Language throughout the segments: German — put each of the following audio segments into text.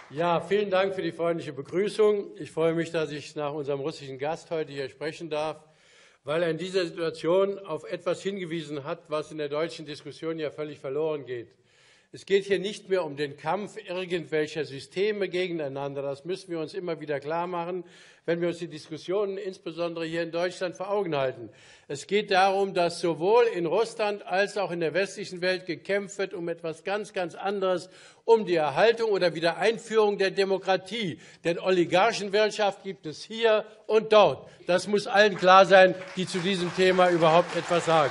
Ja, vielen Dank für die freundliche Begrüßung. Ich freue mich, dass ich nach unserem russischen Gast heute hier sprechen darf, weil er in dieser Situation auf etwas hingewiesen hat, was in der deutschen Diskussion ja völlig verloren geht. Es geht hier nicht mehr um den Kampf irgendwelcher Systeme gegeneinander. Das müssen wir uns immer wieder klar machen, wenn wir uns die Diskussionen insbesondere hier in Deutschland vor Augen halten. Es geht darum, dass sowohl in Russland als auch in der westlichen Welt gekämpft wird um etwas ganz, ganz anderes, um die Erhaltung oder Wiedereinführung der Demokratie. Denn Oligarchenwirtschaft gibt es hier und dort. Das muss allen klar sein, die zu diesem Thema überhaupt etwas sagen.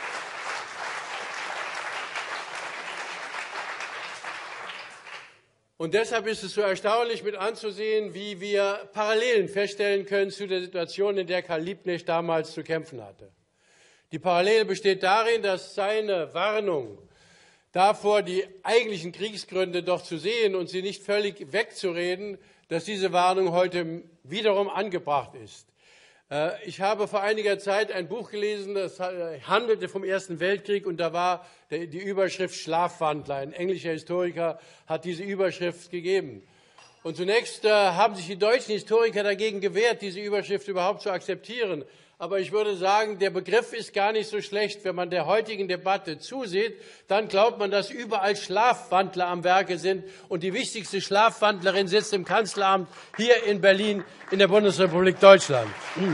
Und deshalb ist es so erstaunlich mit anzusehen, wie wir Parallelen feststellen können zu der Situation, in der Karl Liebknecht damals zu kämpfen hatte. Die Parallele besteht darin, dass seine Warnung davor, die eigentlichen Kriegsgründe doch zu sehen und sie nicht völlig wegzureden, dass diese Warnung heute wiederum angebracht ist. Ich habe vor einiger Zeit ein Buch gelesen, das handelte vom Ersten Weltkrieg, und da war die Überschrift Schlafwandler. Ein englischer Historiker hat diese Überschrift gegeben. Und zunächst haben sich die deutschen Historiker dagegen gewehrt, diese Überschrift überhaupt zu akzeptieren. Aber ich würde sagen, der Begriff ist gar nicht so schlecht. Wenn man der heutigen Debatte zusieht, dann glaubt man, dass überall Schlafwandler am Werke sind. Und die wichtigste Schlafwandlerin sitzt im Kanzleramt hier in Berlin in der Bundesrepublik Deutschland.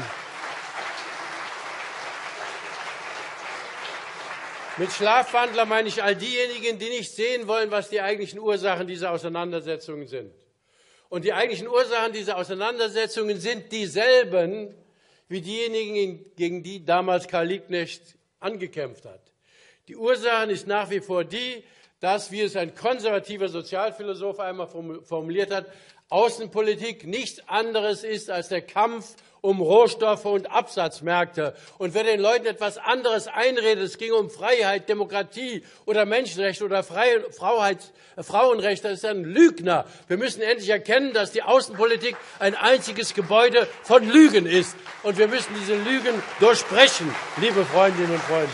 Mit Schlafwandler meine ich all diejenigen, die nicht sehen wollen, was die eigentlichen Ursachen dieser Auseinandersetzungen sind. Und die eigentlichen Ursachen dieser Auseinandersetzungen sind dieselben wie diejenigen, gegen die damals Karl Liebknecht angekämpft hat. Die Ursache ist nach wie vor die, dass, wie es ein konservativer Sozialphilosoph einmal formuliert hat, Außenpolitik nichts anderes ist als der Kampf um Rohstoffe und Absatzmärkte. Und wer den Leuten etwas anderes einredet, es ging um Freiheit, Demokratie oder Menschenrechte oder Frauenrechte, das ist ein Lügner. Wir müssen endlich erkennen, dass die Außenpolitik ein einziges Gebäude von Lügen ist. Und wir müssen diese Lügen durchbrechen, liebe Freundinnen und Freunde.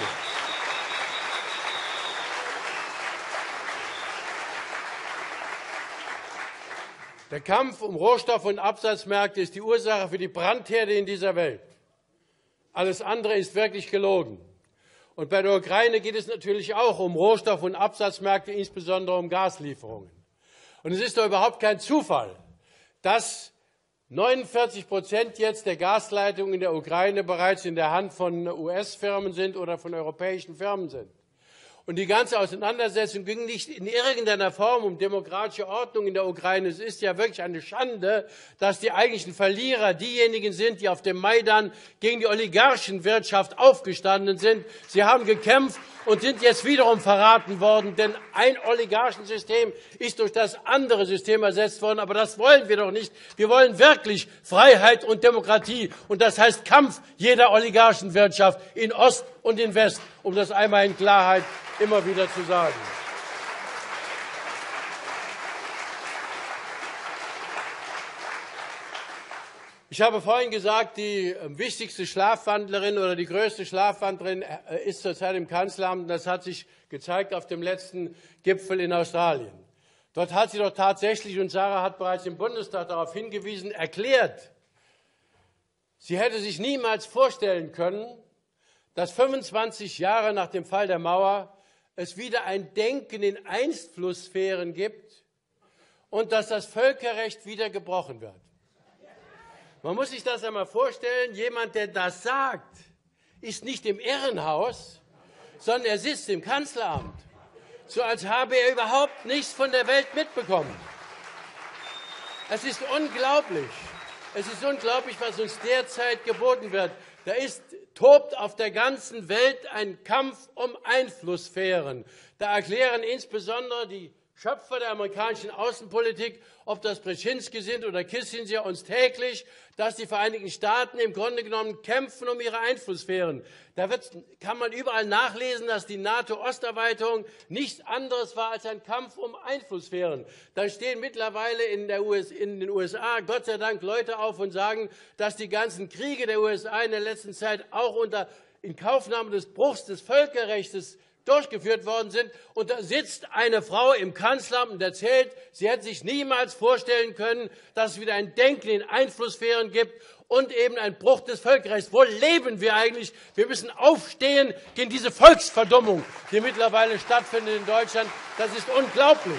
Der Kampf um Rohstoffe und Absatzmärkte ist die Ursache für die Brandherde in dieser Welt. Alles andere ist wirklich gelogen. Und bei der Ukraine geht es natürlich auch um Rohstoffe und Absatzmärkte, insbesondere um Gaslieferungen. Und es ist doch überhaupt kein Zufall, dass 49% jetzt der Gasleitungen in der Ukraine bereits in der Hand von US-Firmen sind oder von europäischen Firmen sind. Und die ganze Auseinandersetzung ging nicht in irgendeiner Form um demokratische Ordnung in der Ukraine. Es ist ja wirklich eine Schande, dass die eigentlichen Verlierer diejenigen sind, die auf dem Maidan gegen die Oligarchenwirtschaft aufgestanden sind. Sie haben gekämpft und sind jetzt wiederum verraten worden, denn ein Oligarchensystem ist durch das andere System ersetzt worden. Aber das wollen wir doch nicht. Wir wollen wirklich Freiheit und Demokratie. Und das heißt Kampf jeder Oligarchenwirtschaft in Ost und in West, um das einmal in Klarheit immer wieder zu sagen. Ich habe vorhin gesagt, die wichtigste Schlafwandlerin oder die größte Schlafwandlerin ist zurzeit im Kanzleramt. Das hat sich gezeigt auf dem letzten Gipfel in Australien. Dort hat sie doch tatsächlich, und Sarah hat bereits im Bundestag darauf hingewiesen, erklärt, sie hätte sich niemals vorstellen können, dass 25 Jahre nach dem Fall der Mauer es wieder ein Denken in Einflusssphären gibt und dass das Völkerrecht wieder gebrochen wird. Man muss sich das einmal vorstellen, jemand, der das sagt, ist nicht im Irrenhaus, sondern er sitzt im Kanzleramt, so als habe er überhaupt nichts von der Welt mitbekommen. Es ist unglaublich. Es ist unglaublich, was uns derzeit geboten wird. Tobt auf der ganzen Welt ein Kampf um Einflusssphären. Da erklären insbesondere die Schöpfer der amerikanischen Außenpolitik, ob das Brzezinski sind oder Kissinger, uns täglich, dass die Vereinigten Staaten im Grunde genommen kämpfen um ihre Einflusssphären. Kann man überall nachlesen, dass die NATO-Osterweiterung nichts anderes war als ein Kampf um Einflusssphären. Da stehen mittlerweile in den USA Gott sei Dank Leute auf und sagen, dass die ganzen Kriege der USA in der letzten Zeit auch unter Inkaufnahme des Bruchs des Völkerrechts durchgeführt worden sind. Und da sitzt eine Frau im Kanzleramt und erzählt, sie hätte sich niemals vorstellen können, dass es wieder ein Denken in Einflusssphären gibt und eben ein Bruch des Völkerrechts. Wo leben wir eigentlich? Wir müssen aufstehen gegen diese Volksverdummung, die mittlerweile stattfindet in Deutschland. Das ist unglaublich.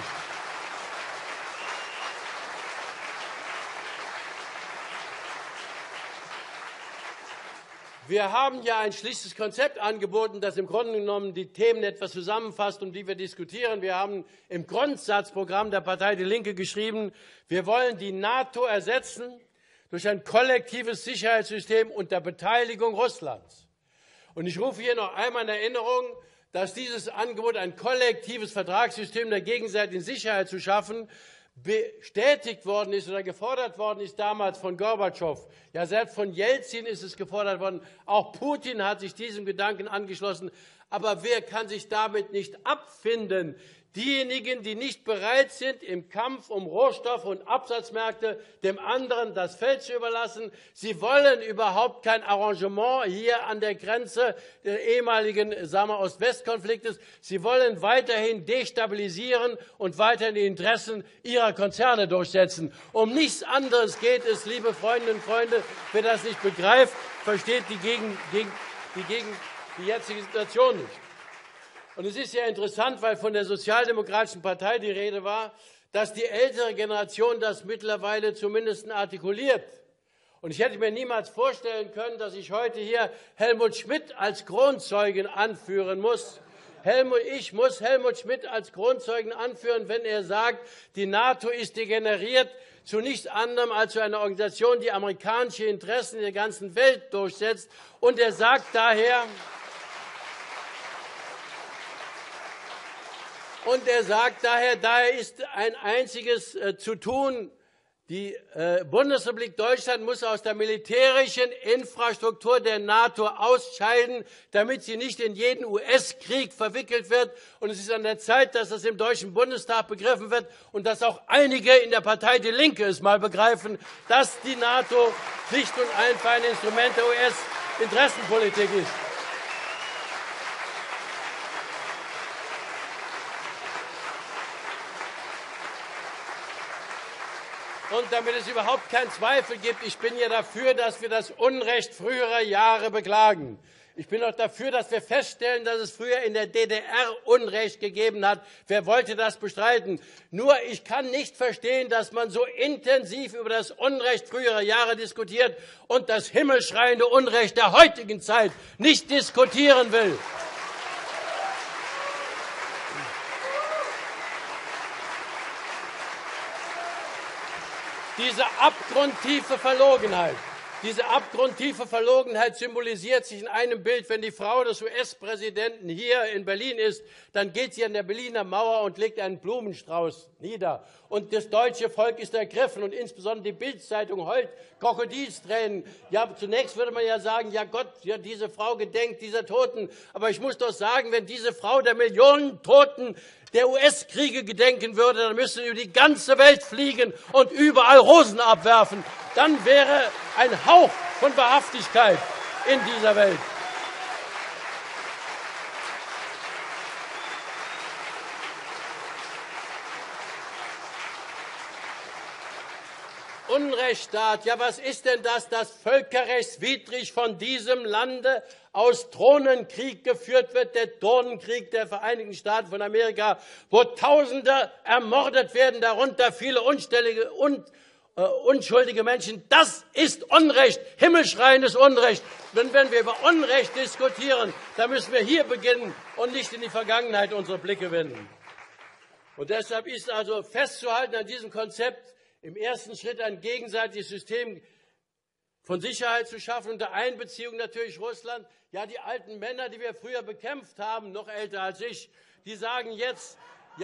Wir haben ja ein schlichtes Konzept angeboten, das im Grunde genommen die Themen etwas zusammenfasst, um die wir diskutieren. Wir haben im Grundsatzprogramm der Partei Die Linke geschrieben, wir wollen die NATO ersetzen durch ein kollektives Sicherheitssystem unter Beteiligung Russlands. Und ich rufe hier noch einmal in Erinnerung, dass dieses Angebot, ein kollektives Vertragssystem der gegenseitigen Sicherheit zu schaffen, bestätigt worden ist oder gefordert worden ist damals von Gorbatschow. Ja, selbst von Jelzin ist es gefordert worden. Auch Putin hat sich diesem Gedanken angeschlossen. Aber wer kann sich damit nicht abfinden? Diejenigen, die nicht bereit sind, im Kampf um Rohstoff- und Absatzmärkte dem anderen das Feld zu überlassen. Sie wollen überhaupt kein Arrangement hier an der Grenze des ehemaligen Ost-West-Konfliktes. Sie wollen weiterhin destabilisieren und weiterhin die Interessen ihrer Konzerne durchsetzen. Um nichts anderes geht es, liebe Freundinnen und Freunde. Wer das nicht begreift, versteht die jetzige Situation nicht. Und es ist ja interessant, weil von der Sozialdemokratischen Partei die Rede war, dass die ältere Generation das mittlerweile zumindest artikuliert. Und ich hätte mir niemals vorstellen können, dass ich heute hier Helmut Schmidt als Kronzeugen anführen muss. Ich muss Helmut Schmidt als Kronzeugen anführen, wenn er sagt, die NATO ist degeneriert zu nichts anderem als zu einer Organisation, die amerikanische Interessen in der ganzen Welt durchsetzt. Und er sagt daher, daher ist ein einziges zu tun. Die Bundesrepublik Deutschland muss aus der militärischen Infrastruktur der NATO ausscheiden, damit sie nicht in jeden US-Krieg verwickelt wird. Und es ist an der Zeit, dass das im Deutschen Bundestag begriffen wird und dass auch einige in der Partei Die Linke es mal begreifen, dass die NATO schlicht und einfach ein Instrument der US-Interessenpolitik ist. Und damit es überhaupt keinen Zweifel gibt, ich bin ja dafür, dass wir das Unrecht früherer Jahre beklagen. Ich bin auch dafür, dass wir feststellen, dass es früher in der DDR Unrecht gegeben hat. Wer wollte das bestreiten? Nur ich kann nicht verstehen, dass man so intensiv über das Unrecht früherer Jahre diskutiert und das himmelschreiende Unrecht der heutigen Zeit nicht diskutieren will. Diese abgrundtiefe Verlogenheit symbolisiert sich in einem Bild. Wenn die Frau des US-Präsidenten hier in Berlin ist, dann geht sie an der Berliner Mauer und legt einen Blumenstrauß nieder. Und das deutsche Volk ist ergriffen und insbesondere die Bild-Zeitung heult Krokodilstränen. Ja, zunächst würde man ja sagen, ja Gott, ja, diese Frau gedenkt dieser Toten. Aber ich muss doch sagen, wenn diese Frau der Millionen Toten der US-Kriege gedenken würde, dann müsste sie über die ganze Welt fliegen und überall Rosen abwerfen. Dann wäre ein Hauch von Wahrhaftigkeit in dieser Welt. Unrechtsstaat, ja, was ist denn das, das völkerrechtswidrig von diesem Lande aus Drohnenkrieg geführt wird, der Drohnenkrieg der Vereinigten Staaten von Amerika, wo Tausende ermordet werden, darunter viele unschuldige Menschen. Das ist Unrecht, himmelschreiendes Unrecht. Und wenn wir über Unrecht diskutieren, dann müssen wir hier beginnen und nicht in die Vergangenheit unsere Blicke wenden. Und deshalb ist also festzuhalten an diesem Konzept, im ersten Schritt ein gegenseitiges System von Sicherheit zu schaffen, unter Einbeziehung natürlich Russland. Ja, die alten Männer, die wir früher bekämpft haben, noch älter als ich, die sagen jetzt,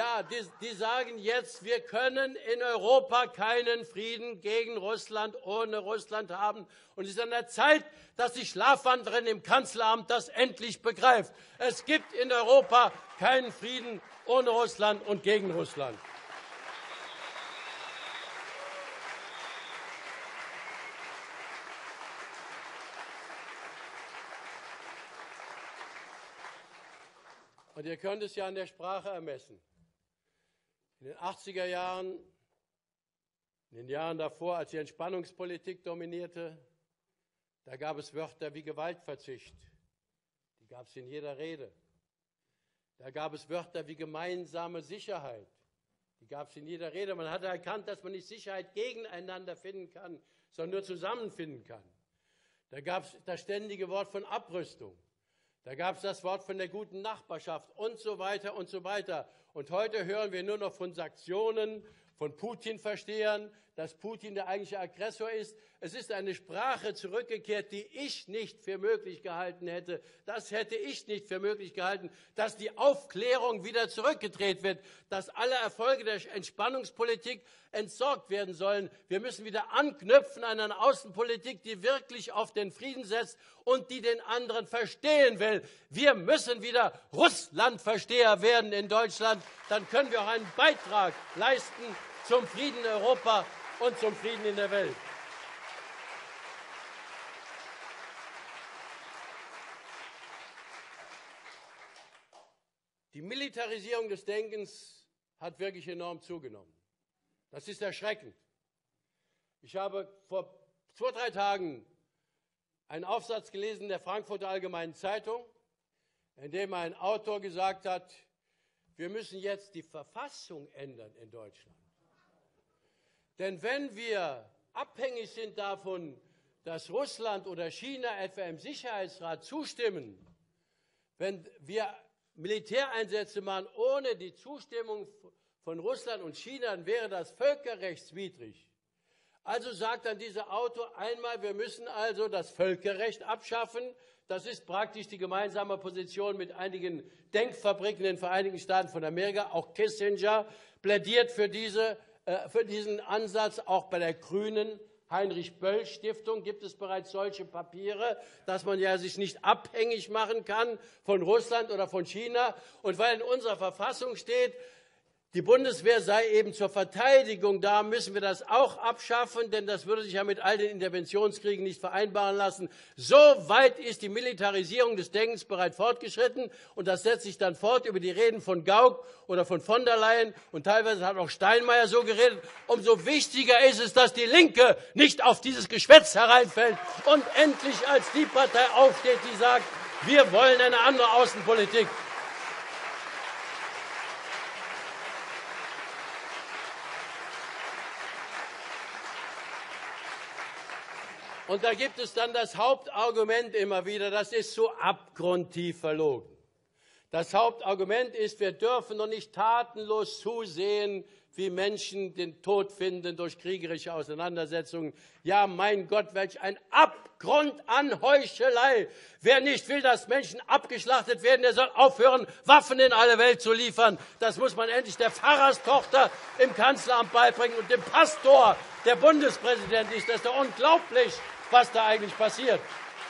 wir können in Europa keinen Frieden gegen Russland ohne Russland haben. Und es ist an der Zeit, dass die Schlafwandlerin im Kanzleramt das endlich begreift. Es gibt in Europa keinen Frieden ohne Russland und gegen Russland. Und ihr könnt es ja an der Sprache ermessen. In den 80er Jahren, in den Jahren davor, als die Entspannungspolitik dominierte, da gab es Wörter wie Gewaltverzicht. Die gab es in jeder Rede. Da gab es Wörter wie gemeinsame Sicherheit. Die gab es in jeder Rede. Man hatte erkannt, dass man nicht Sicherheit gegeneinander finden kann, sondern nur zusammenfinden kann. Da gab es das ständige Wort von Abrüstung. Da gab es das Wort von der guten Nachbarschaft und so weiter und so weiter. Und heute hören wir nur noch von Sanktionen, von Putin-Verstehern, dass Putin der eigentliche Aggressor ist. Es ist eine Sprache zurückgekehrt, die ich nicht für möglich gehalten hätte. Das hätte ich nicht für möglich gehalten, dass die Aufklärung wieder zurückgedreht wird, dass alle Erfolge der Entspannungspolitik entsorgt werden sollen. Wir müssen wieder anknüpfen an eine Außenpolitik, die wirklich auf den Frieden setzt und die den anderen verstehen will. Wir müssen wieder Russlandversteher werden in Deutschland. Dann können wir auch einen Beitrag leisten zum Frieden in Europa und zum Frieden in der Welt. Die Militarisierung des Denkens hat wirklich enorm zugenommen. Das ist erschreckend. Ich habe vor 2-3 Tagen einen Aufsatz gelesen in der Frankfurter Allgemeinen Zeitung, in dem ein Autor gesagt hat, wir müssen jetzt die Verfassung ändern in Deutschland. Denn wenn wir abhängig sind davon, dass Russland oder China etwa im Sicherheitsrat zustimmen, wenn wir Militäreinsätze machen ohne die Zustimmung von Russland und China, dann wäre das völkerrechtswidrig. Also sagt dann dieser Autor einmal, wir müssen also das Völkerrecht abschaffen. Das ist praktisch die gemeinsame Position mit einigen Denkfabriken in den Vereinigten Staaten von Amerika. Auch Kissinger plädiert für diesen Ansatz. Auch bei der Grünen Heinrich-Böll-Stiftung gibt es bereits solche Papiere, dass man ja sich nicht abhängig machen kann von Russland oder von China. Und weil in unserer Verfassung steht, die Bundeswehr sei eben zur Verteidigung da, müssen wir das auch abschaffen, denn das würde sich ja mit all den Interventionskriegen nicht vereinbaren lassen. So weit ist die Militarisierung des Denkens bereits fortgeschritten und das setzt sich dann fort über die Reden von Gauck oder von der Leyen und teilweise hat auch Steinmeier so geredet. Umso wichtiger ist es, dass die Linke nicht auf dieses Geschwätz hereinfällt und endlich als die Partei aufsteht, die sagt, wir wollen eine andere Außenpolitik. Und da gibt es dann das Hauptargument immer wieder, das ist so abgrundtief verlogen. Das Hauptargument ist, wir dürfen noch nicht tatenlos zusehen, wie Menschen den Tod finden durch kriegerische Auseinandersetzungen. Ja, mein Gott, welch ein Abgrund an Heuchelei. Wer nicht will, dass Menschen abgeschlachtet werden, der soll aufhören, Waffen in alle Welt zu liefern. Das muss man endlich der Pfarrerstochter im Kanzleramt beibringen und dem Pastor, der Bundespräsident ist. Das ist doch unglaublich, was da eigentlich passiert.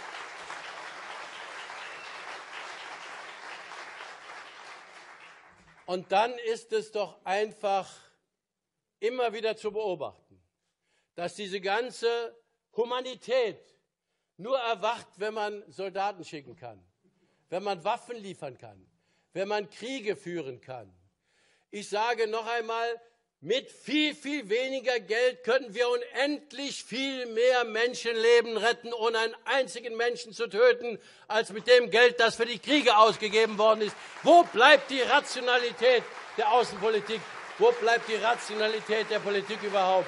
Und dann ist es doch einfach immer wieder zu beobachten, dass diese ganze Humanität nur erwacht, wenn man Soldaten schicken kann, wenn man Waffen liefern kann, wenn man Kriege führen kann. Ich sage noch einmal, mit viel, viel weniger Geld können wir unendlich viel mehr Menschenleben retten, ohne einen einzigen Menschen zu töten, als mit dem Geld, das für die Kriege ausgegeben worden ist. Wo bleibt die Rationalität der Außenpolitik? Wo bleibt die Rationalität der Politik überhaupt?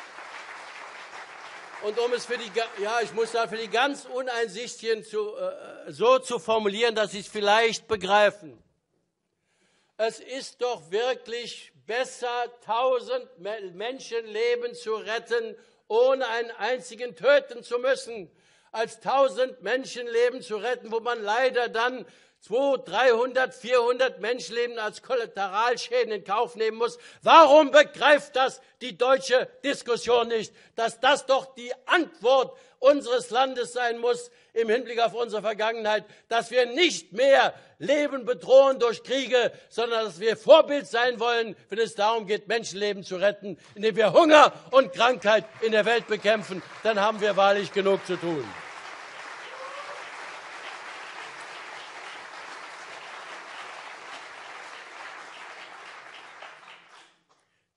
Und um es für die ganz Uneinsichtigen so zu formulieren, dass sie es vielleicht begreifen. Es ist doch wirklich besser, 1000 Menschenleben zu retten, ohne einen einzigen töten zu müssen, als 1000 Menschenleben zu retten, wo man leider dann 200, 300, 400 Menschenleben als Kollateralschäden in Kauf nehmen muss. Warum begreift das die deutsche Diskussion nicht, dass das doch die Antwort unseres Landes sein muss im Hinblick auf unsere Vergangenheit, dass wir nicht mehr Leben bedrohen durch Kriege, sondern dass wir Vorbild sein wollen, wenn es darum geht, Menschenleben zu retten, indem wir Hunger und Krankheit in der Welt bekämpfen. Dann haben wir wahrlich genug zu tun.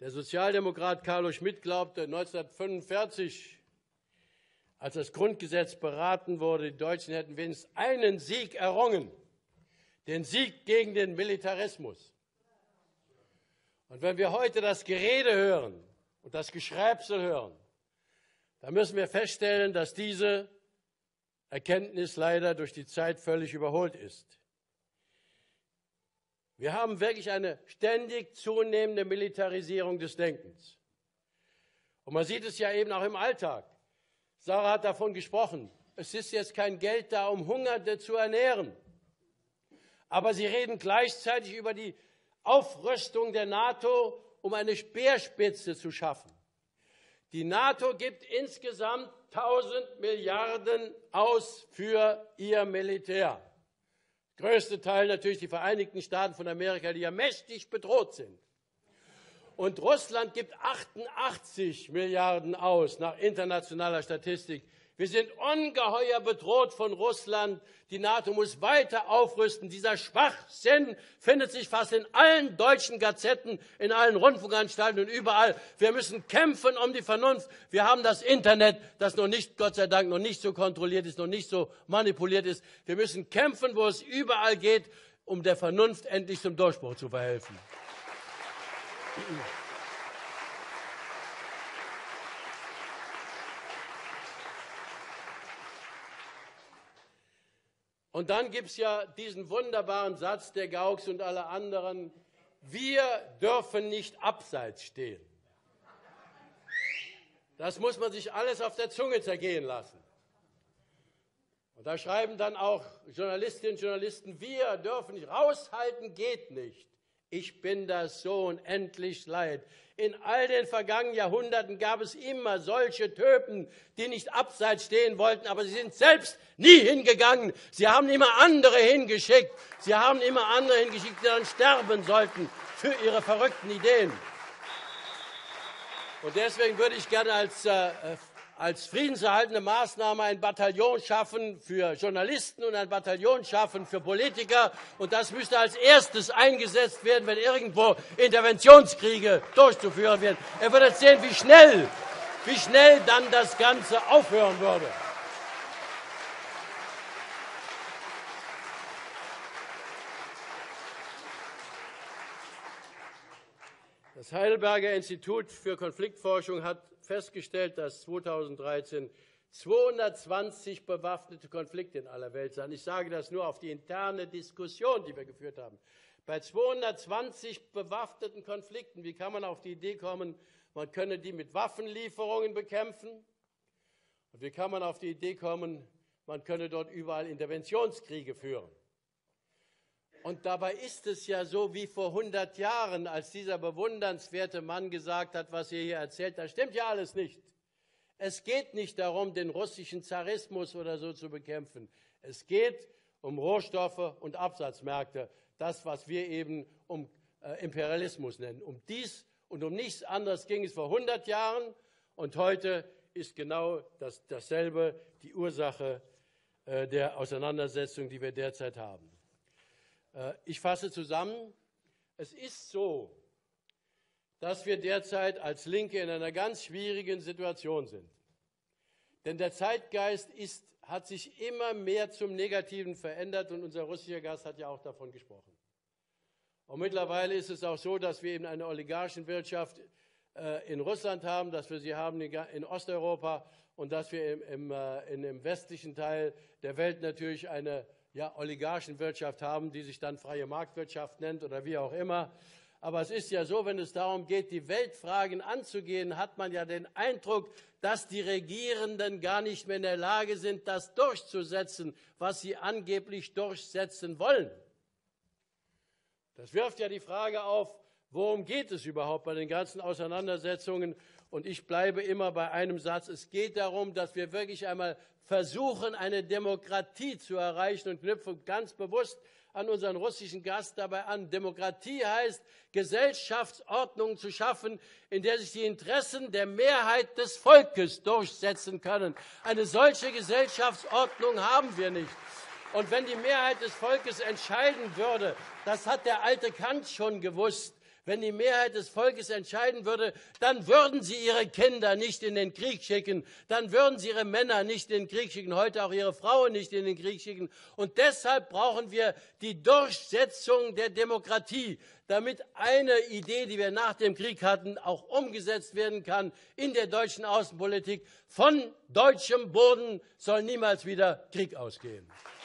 Der Sozialdemokrat Carlo Schmitt glaubte 1945, als das Grundgesetz beraten wurde, die Deutschen hätten wenigstens einen Sieg errungen, den Sieg gegen den Militarismus. Und wenn wir heute das Gerede hören und das Geschräpsel hören, dann müssen wir feststellen, dass diese Erkenntnis leider durch die Zeit völlig überholt ist. Wir haben wirklich eine ständig zunehmende Militarisierung des Denkens. Und man sieht es ja eben auch im Alltag. Sarah hat davon gesprochen. Es ist jetzt kein Geld da, um Hungernde zu ernähren. Aber sie reden gleichzeitig über die Aufrüstung der NATO, um eine Speerspitze zu schaffen. Die NATO gibt insgesamt 1000 Milliarden aus für ihr Militär. Der größte Teil natürlich die Vereinigten Staaten von Amerika, die ja mächtig bedroht sind. Und Russland gibt 88 Milliarden aus nach internationaler Statistik. Wir sind ungeheuer bedroht von Russland. Die NATO muss weiter aufrüsten. Dieser Schwachsinn findet sich fast in allen deutschen Gazetten, in allen Rundfunkanstalten und überall. Wir müssen kämpfen um die Vernunft. Wir haben das Internet, das noch nicht, Gott sei Dank, noch nicht so kontrolliert ist, noch nicht so manipuliert ist. Wir müssen kämpfen, wo es überall geht, um der Vernunft endlich zum Durchbruch zu verhelfen. Und dann gibt es ja diesen wunderbaren Satz der Gauks und aller anderen, wir dürfen nicht abseits stehen. Das muss man sich alles auf der Zunge zergehen lassen. Und da schreiben dann auch Journalistinnen und Journalisten, wir dürfen nicht, raushalten geht nicht. Ich bin das so unendlich leid. In all den vergangenen Jahrhunderten gab es immer solche Typen, die nicht abseits stehen wollten, aber sie sind selbst nie hingegangen. Sie haben immer andere hingeschickt. Sie haben immer andere hingeschickt, die dann sterben sollten für ihre verrückten Ideen. Und deswegen würde ich gerne als friedenserhaltende Maßnahme ein Bataillon schaffen für Journalisten und ein Bataillon schaffen für Politiker. Und das müsste als erstes eingesetzt werden, wenn irgendwo Interventionskriege durchzuführen werden. Ihr würdet sehen, wie schnell dann das Ganze aufhören würde. Das Heidelberger Institut für Konfliktforschung hat festgestellt, dass 2013 220 bewaffnete Konflikte in aller Welt sind. Ich sage das nur auf die interne Diskussion, die wir geführt haben. Bei 220 bewaffneten Konflikten, wie kann man auf die Idee kommen, man könne die mit Waffenlieferungen bekämpfen? Und wie kann man auf die Idee kommen, man könne dort überall Interventionskriege führen? Und dabei ist es ja so wie vor 100 Jahren, als dieser bewundernswerte Mann gesagt hat, was ihr hier erzählt, das stimmt ja alles nicht. Es geht nicht darum, den russischen Zarismus oder so zu bekämpfen. Es geht um Rohstoffe und Absatzmärkte, das, was wir eben Imperialismus nennen. Um dies und um nichts anderes ging es vor 100 Jahren und heute ist genau dasselbe die Ursache der Auseinandersetzung, die wir derzeit haben. Ich fasse zusammen, es ist so, dass wir derzeit als Linke in einer ganz schwierigen Situation sind. Denn der Zeitgeist hat sich immer mehr zum Negativen verändert und unser russischer Gast hat ja auch davon gesprochen. Und mittlerweile ist es auch so, dass wir eben eine Oligarchenwirtschaft in Russland haben, dass wir sie haben in Osteuropa und dass wir im westlichen Teil der Welt natürlich eine Oligarchenwirtschaft haben, die sich dann freie Marktwirtschaft nennt oder wie auch immer. Aber es ist ja so, wenn es darum geht, die Weltfragen anzugehen, hat man ja den Eindruck, dass die Regierenden gar nicht mehr in der Lage sind, das durchzusetzen, was sie angeblich durchsetzen wollen. Das wirft ja die Frage auf, worum geht es überhaupt bei den ganzen Auseinandersetzungen? Und ich bleibe immer bei einem Satz. Es geht darum, dass wir wirklich einmal versuchen, eine Demokratie zu erreichen und knüpfen ganz bewusst an unseren russischen Gast dabei an. Demokratie heißt, Gesellschaftsordnungen zu schaffen, in der sich die Interessen der Mehrheit des Volkes durchsetzen können. Eine solche Gesellschaftsordnung haben wir nicht. Und wenn die Mehrheit des Volkes entscheiden würde, das hat der alte Kant schon gewusst, Wenn die Mehrheit des Volkes entscheiden würde, dann würden sie ihre Kinder nicht in den Krieg schicken, dann würden sie ihre Männer nicht in den Krieg schicken, heute auch ihre Frauen nicht in den Krieg schicken. Und deshalb brauchen wir die Durchsetzung der Demokratie, damit eine Idee, die wir nach dem Krieg hatten, auch umgesetzt werden kann in der deutschen Außenpolitik. Von deutschem Boden soll niemals wieder Krieg ausgehen.